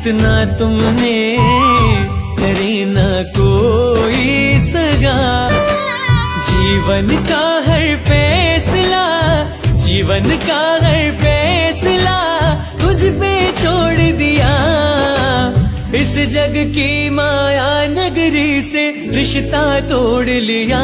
जितना तुमने करे ना कोई सगा। जीवन का हर फैसला, जीवन का हर फैसला तुझ पे छोड़ दिया। इस जग की माया नगरी से रिश्ता तोड़ लिया।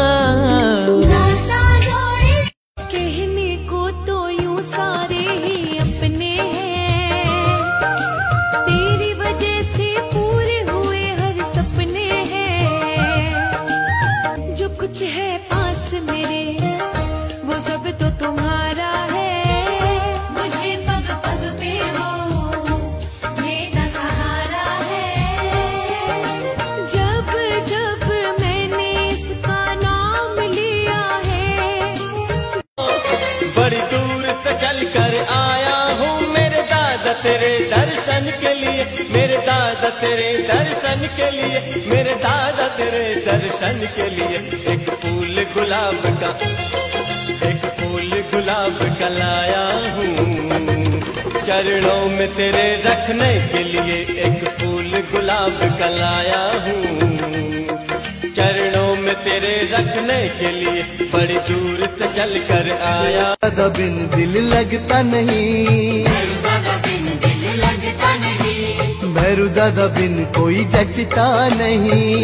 कहने को तो यूं सारे ही अपने हैं, तेरी वजह से पूरे हुए हर सपने हैं। जो कुछ है पास मेरे वो सब तो तुम्हारा है। मुझे पग पग पे हो मेरा सहारा है। जब जब मैंने इसका नाम लिया है। बड़ी दूर से चल कर आया हूँ मेरे दादा तेरे दर्शन के लिए, मेरे दादा तेरे दर्शन के लिए, मेरे दादा तेरे दर्शन के लिए। एक फूल गुलाब का, एक फूल गुलाब का लाया हूँ चरणों में तेरे रखने के लिए। एक फूल गुलाब का लाया हूँ चरणों में तेरे रखने के लिए। बड़ी दूर से चल कर आया। दादा बिन दिल लगता नहीं, भैरू दादा बिन कोई जचता नहीं।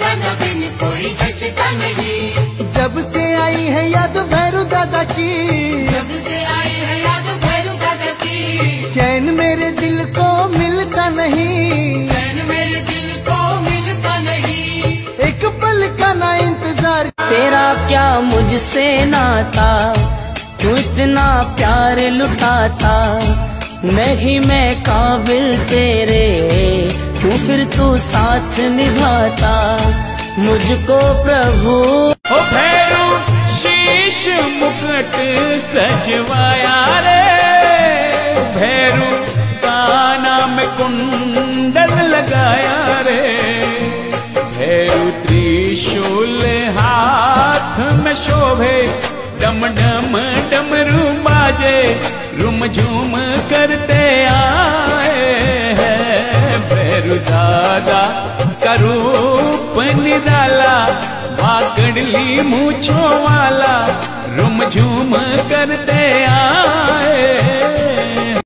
जब से आई है याद भैरू दादा की, जब से आई है याद भैरू दादा की। चैन मेरे दिल को मिलता नहीं, चैन मेरे दिल को मिलता नहीं। एक पल का ना इंतजार। तेरा क्या मुझसे नाता, तू इतना प्यार लुटाता। नहीं मैं काबिल तेरे, क्यों फिर तू साथ निभाता मुझको प्रभु। ओ भैरू शीश मुकुट सजवाया रे, भैरू काना में कुंडल लगाया रे। भैरू त्रिशूल हाथ में शोभे, डम डम डमरू बाजे, रुम झूम करते आए हैं। भैरू दादा का रूप निराला, भाकड़ली मूछों वाला, रुम झूम करते आए।